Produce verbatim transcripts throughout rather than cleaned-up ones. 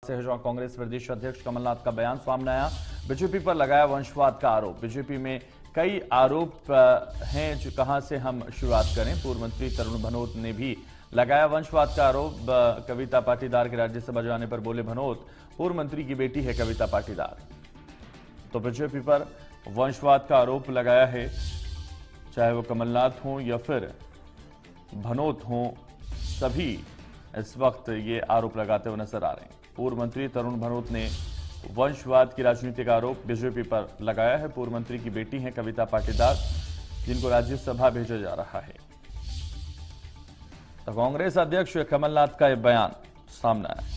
से है जहां कांग्रेस प्रदेश अध्यक्ष कमलनाथ का बयान सामने आया। बीजेपी पर लगाया वंशवाद का आरोप। बीजेपी में कई आरोप हैं, जो कहां से हम शुरुआत करें। पूर्व मंत्री तरुण भनोत ने भी लगाया वंशवाद का आरोप। कविता पाटीदार के राज्यसभा जाने पर बोले भनोत, पूर्व मंत्री की बेटी है कविता पाटीदार। तो बीजेपी पर वंशवाद का आरोप लगाया है, चाहे वो कमलनाथ हो या फिर भनोत हो, सभी इस वक्त ये आरोप लगाते हुए नजर आ रहे हैं। पूर्व मंत्री तरुण भनोत ने वंशवाद की राजनीति का आरोप बीजेपी पर लगाया है। पूर्व मंत्री की बेटी हैं कविता पाटीदार, जिनको राज्यसभा भेजा जा रहा है। तो कांग्रेस अध्यक्ष कमलनाथ का यह बयान सामने आया।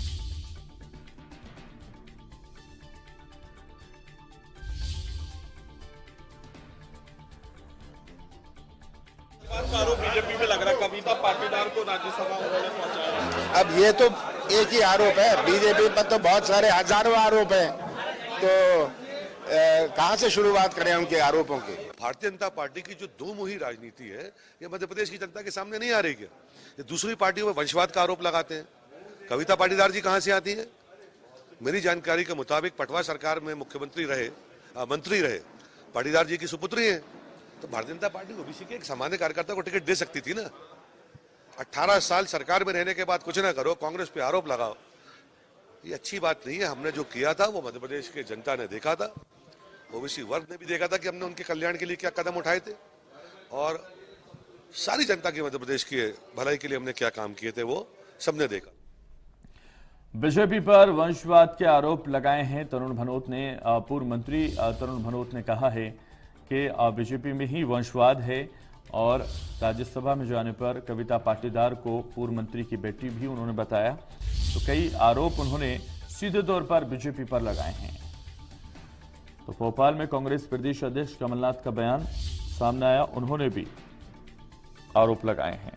आरोप बीजेपी में लग रहा है, कविता पाटीदार को राज्यसभा उन्होंने पहुंचाया। अब ये तो एक ही आरोप है, बीजेपी पर तो बहुत सारे हजारों आरोप हैं, तो कहां से शुरुआत करें उनके आरोपों की। भारतीय जनता पार्टी की जो दो मुही राजनीति है, ये मध्य प्रदेश की जनता के सामने नहीं आ रही क्या? ये दूसरी पार्टियों में वंशवाद का आरोप लगाते हैं। कविता पाटीदार जी कहां से आती है? मेरी जानकारी के मुताबिक पटवा सरकार में मुख्यमंत्री रहे, मंत्री रहे, पाटीदार जी की सुपुत्री है। तो भारतीय जनता पार्टी ओबीसी के एक सामान्य कार्यकर्ता को टिकट दे सकती थी ना। अठारह साल सरकार में रहने के बाद कुछ ना करो, कांग्रेस पे आरोप लगाओ, ये अच्छी बात नहीं है। हमने जो किया था वो मध्य प्रदेश के जनता ने देखा था, ओबीसी वर्ग ने भी देखा था कि हमने उनके कल्याण के लिए क्या कदम उठाए थे, और सारी जनता की मध्य प्रदेश की भलाई के लिए हमने क्या काम किए थे वो सबने देखा। बीजेपी पर वंशवाद के आरोप लगाए हैं तरुण भनोत ने। पूर्व मंत्री तरुण भनोत ने कहा है कि बीजेपी में ही वंशवाद है, और राज्यसभा में जाने पर कविता पाटीदार को पूर्व मंत्री की बेटी भी उन्होंने बताया। तो कई आरोप उन्होंने सीधे तौर पर बीजेपी पर लगाए हैं। तो भोपाल में कांग्रेस प्रदेश अध्यक्ष कमलनाथ का बयान सामने आया, उन्होंने भी आरोप लगाए हैं।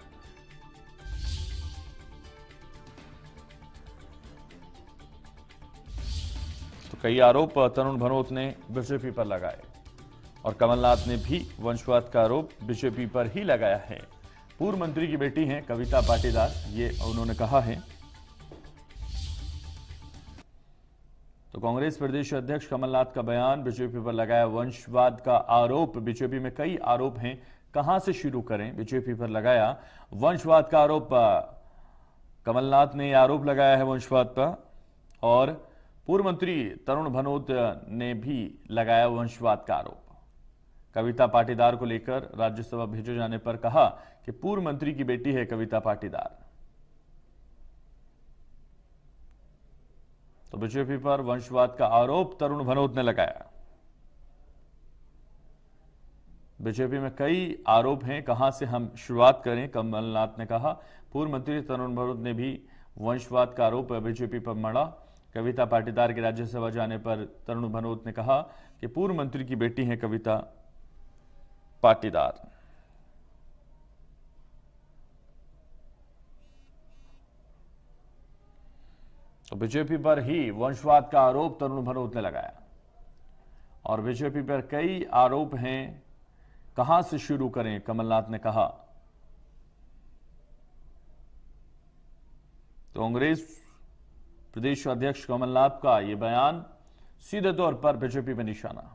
तो कई आरोप तरुण भनोत ने बीजेपी पर लगाए, और कमलनाथ ने भी वंशवाद का आरोप बीजेपी पर ही लगाया है। पूर्व मंत्री की बेटी हैं कविता पाटीदार, ये उन्होंने कहा है। तो कांग्रेस प्रदेश अध्यक्ष कमलनाथ का बयान, बीजेपी पर लगाया वंशवाद का आरोप। बीजेपी में कई आरोप हैं, कहां से शुरू करें। बीजेपी पर लगाया वंशवाद का आरोप। कमलनाथ ने आरोप लगाया है वंशवाद पर, और पूर्व मंत्री तरुण भनोत ने भी लगाया वंशवाद का आरोप। कविता पाटीदार को लेकर राज्यसभा भेजे जाने पर कहा कि पूर्व मंत्री की बेटी है कविता पाटीदार। तो बीजेपी पर वंशवाद का आरोप तरुण भनोत ने लगाया। बीजेपी में कई आरोप हैं, कहां से हम शुरुआत करें, कमलनाथ ने कहा। पूर्व मंत्री तरुण भनोत ने भी वंशवाद का आरोप बीजेपी पर मढ़ा। कविता पाटीदार के राज्यसभा जाने पर तरुण भनोत ने कहा कि पूर्व मंत्री की बेटी है कविता पाटीदार। तो बीजेपी पर ही वंशवाद का आरोप तरुण भनोत ने लगाया, और बीजेपी पर कई आरोप हैं, कहां से शुरू करें, कमलनाथ ने कहा। तो कांग्रेस प्रदेश अध्यक्ष कमलनाथ का यह बयान सीधे तौर पर बीजेपी पर निशाना।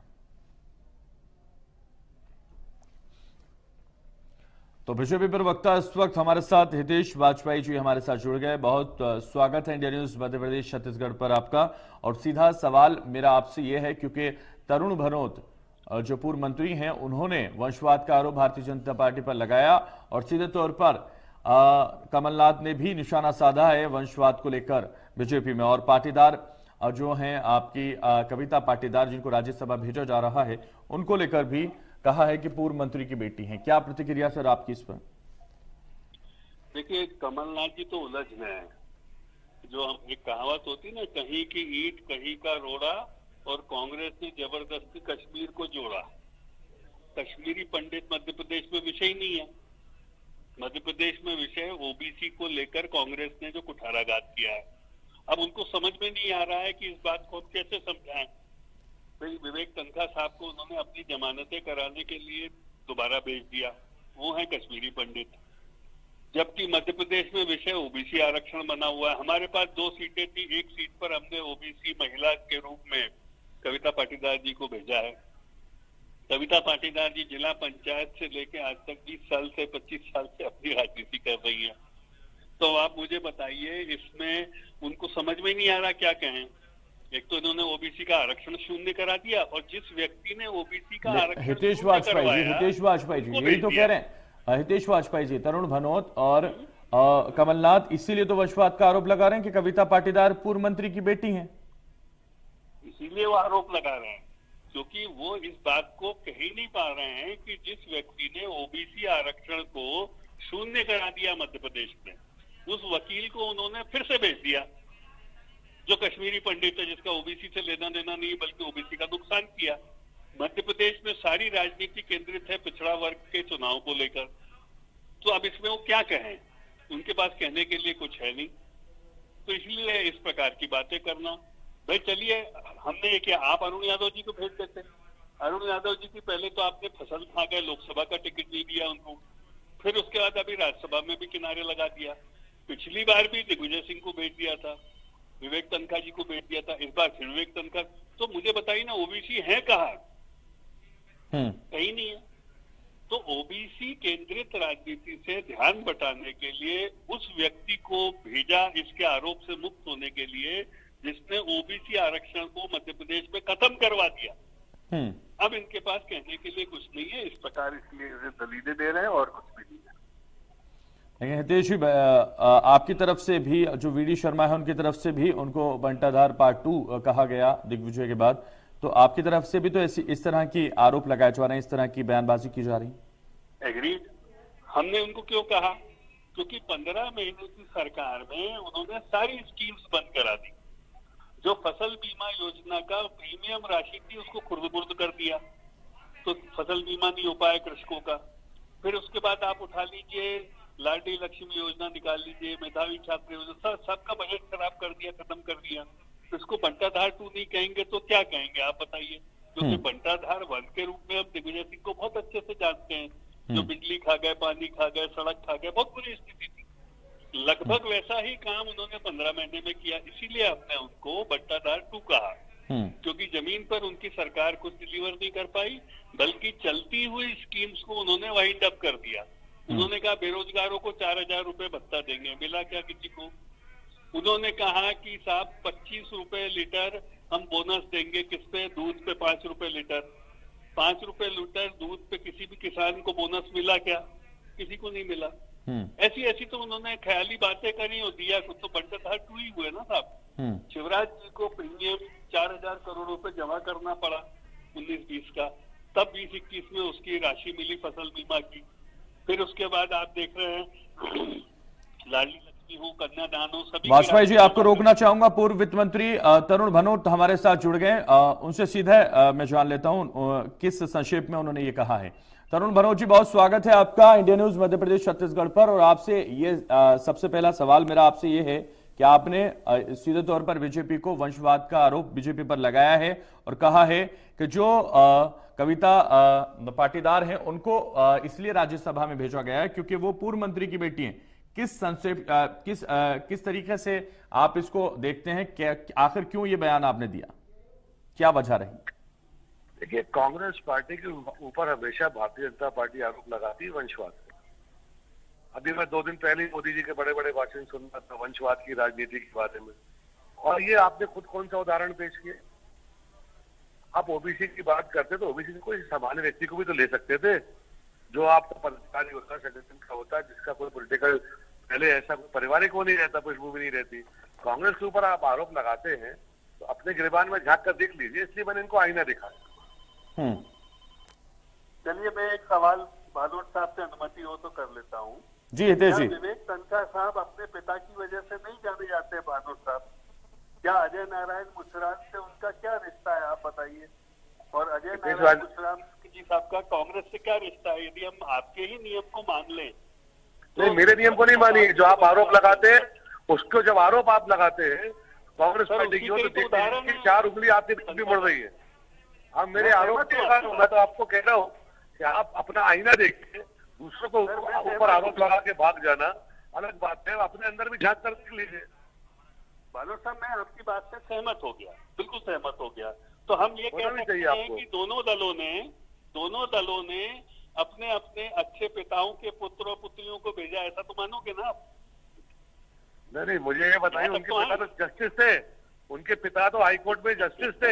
तो बीजेपी पर वक्ता इस वक्त हमारे साथ हितेश वाजपेयी जी हमारे साथ जुड़ गए। बहुत स्वागत है इंडिया न्यूज मध्य प्रदेश छत्तीसगढ़ पर आपका। और सीधा सवाल मेरा आपसे यह है, क्योंकि तरुण भनोत जो पूर्व मंत्री हैं, उन्होंने वंशवाद का आरोप भारतीय जनता पार्टी पर लगाया, और सीधे तौर पर आ, कमलनाथ ने भी निशाना साधा है वंशवाद को लेकर बीजेपी में। और पाटीदार जो हैं आपकी आ, कविता पाटीदार, जिनको राज्यसभा भेजा जा रहा है, उनको लेकर भी कहा है कि पूर्व मंत्री की बेटी हैं। क्या प्रतिक्रिया सर आपकी इस पर? देखिए, कमलनाथ जी तो उलझ में है। जो एक कहावत होती ना, कहीं की ईंट कहीं का रोड़ा, और कांग्रेस ने जबरदस्ती कश्मीर को जोड़ा। कश्मीरी पंडित मध्य प्रदेश में विषय नहीं है। मध्य प्रदेश में विषय ओबीसी को लेकर कांग्रेस ने जो कुठाराघात किया है, अब उनको समझ में नहीं आ रहा है कि इस बात को कैसे समझाएं। विवेक तनखा साहब को उन्होंने अपनी जमानतें कराने के लिए दोबारा भेज दिया, वो है कश्मीरी पंडित। जबकि मध्य प्रदेश में विषय ओबीसी आरक्षण बना हुआ है। हमारे पास दो सीटें थी, एक सीट पर हमने ओबीसी महिला के रूप में कविता पाटीदार जी को भेजा है। कविता पाटीदार जी जिला पंचायत से लेकर आज तक बीस साल से पच्चीस साल से अपनी राजनीति कर रही है। तो आप मुझे बताइए, इसमें उनको समझ में नहीं आ रहा क्या कहें। एक तो इन्होंने ओबीसी का आरक्षण शून्य करा दिया, और जिस व्यक्ति ने ओबीसी का आरक्षण हितेश वाजपेयी जी हितेश वाजपेयी जी यही तो कह रहे हैं। हितेश वाजपेयी जी, तरुण भनोत और आ, कमलनाथ इसीलिए तो वंशवाद का आरोप लगा रहे हैं कि कविता पाटीदार पूर्व मंत्री की बेटी हैं। इसीलिए वो आरोप लगा रहे हैं, क्योंकि वो इस बात को कह ही नहीं पा रहे हैं कि जिस व्यक्ति ने ओबीसी आरक्षण को शून्य करा दिया मध्य प्रदेश में, उस वकील को उन्होंने फिर से भेज दिया, जो कश्मीरी पंडित है, जिसका ओबीसी से लेना देना नहीं बल्कि ओबीसी का नुकसान किया। मध्य प्रदेश में सारी राजनीति केंद्रित है पिछड़ा वर्ग के चुनाव को लेकर। तो अब इसमें वो क्या कहें, उनके पास कहने के लिए कुछ है नहीं। तो इसलिए इस प्रकार की बातें करना, भाई चलिए हमने ये किया, आप अरुण यादव जी को भेज देते। अरुण यादव जी की पहले तो आपने फसल खा गए, लोकसभा का टिकट नहीं दिया उनको, फिर उसके बाद अभी राज्यसभा में भी किनारे लगा दिया। पिछली बार भी दिग्विजय सिंह को भेज दिया था, विवेक तनखा जी को भेज दिया था, इस बार फिर विवेक तनखा। तो मुझे बताइए ना, ओबीसी है कहाँ? कहीं नहीं है। तो ओबीसी केंद्रित राजनीति से ध्यान बटाने के लिए उस व्यक्ति को भेजा, इसके आरोप से मुक्त होने के लिए, जिसने ओबीसी आरक्षण को मध्य प्रदेश में खत्म करवा दिया। अब इनके पास कहने के लिए कुछ नहीं है, इस प्रकार इसलिए दलीलें दे रहे हैं और कुछ भी नहीं है। लेकिन हितेश जी, आपकी तरफ से भी, जो वीडी शर्मा है उनकी तरफ से भी उनको बंटाधार पार्ट टू कहा गया दिग्विजय के बाद, तो आपकी तरफ से भी तो ऐसी इस तरह की आरोप लगाए जा रहे हैं, इस तरह की बयानबाजी की जा रही है। एग्रीड। हमने उनको क्यों कहा? क्योंकि पंद्रह महीने की सरकार में उन्होंने सारी स्कीम्स बंद करा दी। जो फसल बीमा योजना का प्रीमियम राशि थी उसको खुर्द-बुर्द कर दिया, तो फसल बीमा नहीं हो पाया कृषकों का। फिर उसके बाद आप उठा लीजिए लाडली लक्ष्मी योजना, निकाल लीजिए मेधावी छात्र योजना, सब सबका बजट खराब कर दिया, खत्म कर दिया। इसको बंटाधार टू नहीं कहेंगे तो क्या कहेंगे आप बताइए? क्योंकि बंटाधार वन के रूप में हम दिग्विजय सिंह को बहुत अच्छे से जानते हैं, जो बिजली खा गए, पानी खा गए, सड़क खा गए, बहुत बुरी स्थिति थी। लगभग वैसा ही काम उन्होंने पंद्रह महीने में किया, इसीलिए हमने उनको बंटाधार टू कहा, क्योंकि जमीन पर उनकी सरकार कुछ डिलीवर नहीं कर पाई, बल्कि चलती हुई स्कीम्स को उन्होंने वाइंड अप कर दिया। उन्होंने कहा बेरोजगारों को चार हजार रुपए भत्ता देंगे, मिला क्या किसी को? उन्होंने कहा कि साहब पच्चीस रुपए लीटर हम बोनस देंगे, किस पे? दूध पे पांच रुपए लीटर। पांच रुपए लीटर दूध पे किसी भी किसान को बोनस मिला क्या? किसी को नहीं मिला। ऐसी ऐसी तो उन्होंने ख्याली बातें करी और दिया कुछ, तो बंटाधार टू ही हुए ना साहब। शिवराज जी को प्रीमियम चार हजार करोड़ रुपए जमा करना पड़ा उन्नीस बीस का, तब बीस इक्कीस में उसकी राशि मिली फसल बीमा की। फिर उसके बाद आप देख रहे हैं लाडली लक्ष्मी हो, कन्यादान हो, सभी। वाजपेयी जी, आपको रोकना चाहूंगा। पूर्व वित्त मंत्री तरुण भनोत हमारे साथ जुड़ गए, उनसे सीधे मैं जान लेता हूं किस संक्षेप में उन्होंने ये कहा है। तरुण भनोत जी, बहुत स्वागत है आपका इंडिया न्यूज मध्य प्रदेश छत्तीसगढ़ पर। और आपसे ये आ, सबसे पहला सवाल मेरा आपसे ये है कि आपने सीधे तौर पर बीजेपी को वंशवाद का आरोप बीजेपी पर लगाया है और कहा है कि जो आ, कविता आ, पाटीदार हैं उनको आ, इसलिए राज्यसभा में भेजा गया है क्योंकि वो पूर्व मंत्री की बेटी हैं। किस संक्षेप किस आ, किस तरीके से आप इसको देखते हैं? क्या आखिर क्यों ये बयान आपने दिया, क्या वजह रही? देखिए, कांग्रेस पार्टी के ऊपर हमेशा भारतीय जनता पार्टी आरोप लगाती है वंशवाद का। अभी मैं दो दिन पहले मोदी जी के बड़े बड़े भाषण सुन रहा था वंशवाद की राजनीति के बारे में, और ये आपने खुद कौन सा उदाहरण पेश किया? आप ओबीसी की बात करते तो ओबीसी से कोई सामान्य व्यक्ति को भी तो ले सकते थे, जो आपका पदाधिकारी होता है, संगठन का होता है, जिसका कोई पॉलिटिकल पहले ऐसा कोई पारिवारिक वो नहीं रहता, पृष्ठभूमि नहीं रहती। कांग्रेस के ऊपर आप आरोप लगाते हैं तो अपने गिरबान में झांक कर देख लीजिए, इसलिए मैंने इनको आईना दिखा। चलिए, मैं एक सवाल भानोट साहब से अनुमति हो तो कर लेता हूँ। जी हितेश जी। विवेक तनखा साहब अपने पिता की वजह से नहीं जाने जाते भानोट साहब, क्या अजय नारायण मुसरान से उनका क्या रिश्ता है आप बताइए? और अजय नारायण मुसरान जी साहब का कांग्रेस से क्या रिश्ता है? यदि हम आपके ही नियम को मान लें तो नहीं, मेरे नियम को नहीं मानिए। जो आप आरोप लगाते हैं उसको, जब आरोप आप लगाते हैं कांग्रेस पार्टी की हो तो देखिए चार उंगली आपकी भी मुड़ रही है। आप मेरे आरोप के बाद मैं तो आपको कह रहा हूँ कि आप अपना आईना देखिए, दूसरों को ऊपर आरोप लगा के भाग जाना अलग बात है, अपने अंदर भी झांक कर देख लीजिए। बानोट साहब, मैं आपकी बात से सहमत हो गया, बिल्कुल सहमत हो गया। तो हम ये कह सकते हैं कि दोनों दलों ने दोनों दलों ने अपने अपने अच्छे पिताओं के पुत्र और पुत्रियों को भेजा, ऐसा तो मानोगे ना आप? नहीं नहीं, मुझे ये बताइए, उनके पिता तो जस्टिस थे, उनके पिता तो हाईकोर्ट में जस्टिस थे।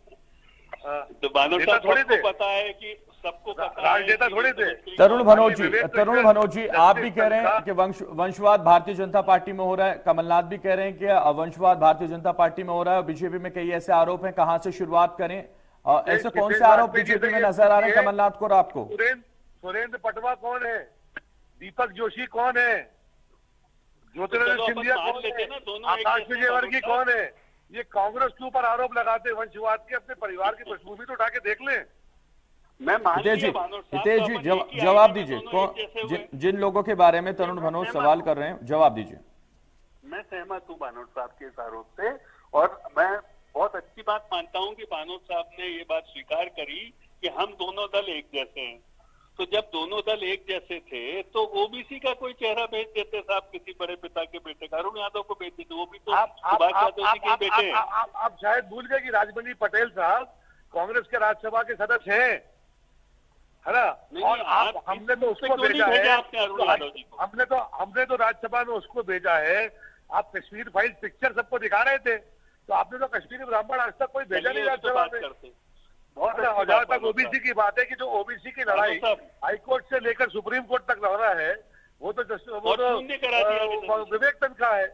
तो बानोट साहब सबको पता है कि सबको पता है, राजनेता थोड़े थे। तरुण भनोट जी, तरुण भनोट जी, आप भी कह रहे हैं कि वंश वंशवाद भारतीय जनता पार्टी में हो रहा है, कमलनाथ भी कह रहे हैं कि वंशवाद भारतीय जनता पार्टी में हो रहा है, बीजेपी में कई ऐसे आरोप हैं, कहां से शुरुआत करें? ऐसे कौन से आरोप बीजेपी में नजर आ रहे हैं कमलनाथ को और आपको? सुरेंद्र पटवा कौन है? दीपक जोशी कौन है? ज्योतिरादित्य सिंधिया कौन है? आकाश विजयवर्गीय कौन है? ये कांग्रेस के ऊपर आरोप लगाते वंशवाद के, अपने परिवार की पृष्ठभूमि तो उठा के देख लें। मैं हितेश जी, हितेश जी जवाब दीजिए, जिन लोगों के बारे में तरुण भनोट सवाल कर रहे हैं, जवाब दीजिए। मैं सहमत हूँ बानोट साहब के इस आरोप से, और मैं बहुत अच्छी बात मानता हूँ कि बानोट साहब ने ये बात स्वीकार करी कि हम दोनों दल एक जैसे हैं। तो जब दोनों दल एक जैसे थे तो ओबीसी का कोई चेहरा भेज देते साहब, किसी बड़े पिता के बेटे का, अरुण यादव को भेज देते, वो भी तो सुभाष यादव जी के बेटे हैं। आप शायद भूल गए कि राजमणि पटेल साहब कांग्रेस के राज्यसभा के सदस्य हैं, है ना? और आप हमने तो उसको भेजा है, हमने तो हमने तो राज्यसभा में उसको भेजा है। आप कश्मीर फाइल पिक्चर सबको दिखा रहे थे, तो आपने तो कश्मीरी ब्राह्मण आज तक कोई भेजा नहीं राज्यसभा में। और जहां तक ओबीसी की बात है कि जो ओबीसी की लड़ाई हाईकोर्ट से लेकर सुप्रीम कोर्ट तक लड़ रहा है, वो तो वो तो विवेक तनखा है।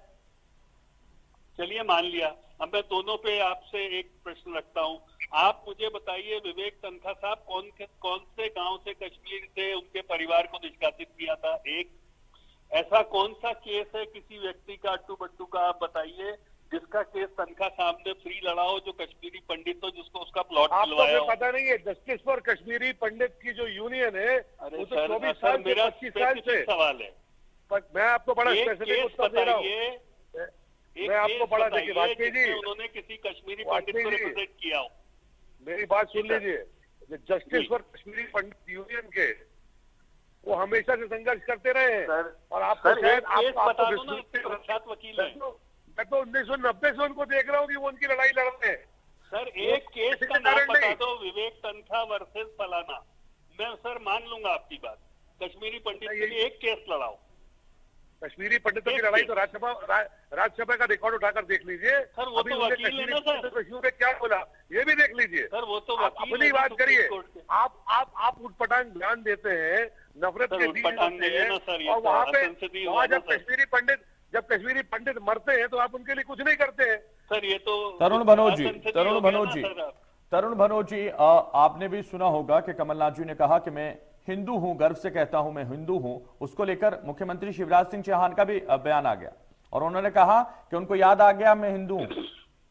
चलिए मान लिया। अब मैं दोनों पे आपसे एक प्रश्न रखता हूँ, आप मुझे बताइए, विवेक तनखा साहब कौन कौन से गांव से कश्मीर से उनके परिवार को निष्कासित किया था? एक ऐसा कौन सा केस है किसी व्यक्ति का, अट्टू बट्टू का, आप बताइए, जिसका केस तनखा साहब ने फ्री लड़ा हो, जो कश्मीरी पंडित हो, जिसको उसका प्लॉट मिलवाया हो? पता नहीं है। जस्टिस फॉर कश्मीरी पंडित की जो यूनियन है, वो तो चौबीस साल से पच्चीस साल से सवाल है। मैं आपको बड़ा स्पेसिफिक उत्तर दे रहा हूँ। मैं आपको बड़ा देखिए वाजपेयी जी, उन्होंने किसी कश्मीरी पंडित को रिप्रेजेंट किया हो। मेरी बात सुन लीजिए, justice for Kashmiri Pandit union के वो हमेशा से संघर्ष करते रहे हैं। और आपको शायद प्रख्यात वकील है, मैं तो उन्नीस सौ नब्बे से उनको देख रहा हूँ कि वो उनकी लड़ाई लड़ रहे हैं। सर एक केस का नाम बता दो, विवेक तनखा वर्सेस फलाना, मैं सर मान लूंगा आपकी बात। कश्मीरी पंडित के लिए एक केस लड़ाओ। कश्मीरी पंडितों की लड़ाई तो राज्यसभा राज्यसभा का रिकॉर्ड उठाकर देख लीजिए। सर वो तो वकील है ना सर, कश्मीर में क्या बोला ये भी देख लीजिए। सर वो तो वकील, अपनी बात करिए। आप आप आप उठपटांग बयान देते हैं, नफरत के बीज होते हैं, और वहाँ पे वहाँ जब कश्मीरी पंडित जब कश्मीरी पंडित मरते हैं तो आप उनके लिए कुछ नहीं करते हैं। सर ये तो तरुण भनोट जी, तरुण भनोट जी, तरुण भनोट जी, आपने भी सुना होगा कि कमलनाथ जी ने कहा कि मैं हिंदू हूं, गर्व से कहता हूं मैं हिंदू हूं। उसको लेकर मुख्यमंत्री शिवराज सिंह चौहान का भी बयान आ गया और उन्होंने कहा कि उनको याद आ गया मैं हिंदू हूं।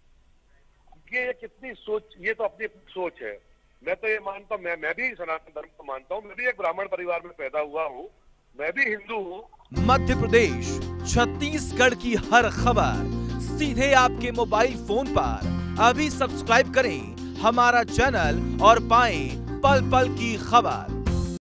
ये, ये कितनी सोच, ये तो अपनी सोच है। मैं तो ये मानता हूं, मैं मैं भी सनातन धर्म को मानता हूं, मैं भी एक ब्राह्मण परिवार में पैदा हुआ हूं, मैं भी हिंदू हूं। मध्य प्रदेश, छत्तीसगढ़ की हर खबर सीधे आपके मोबाइल फोन पर। अभी सब्सक्राइब करें हमारा चैनल और पाएं पल पल की खबर।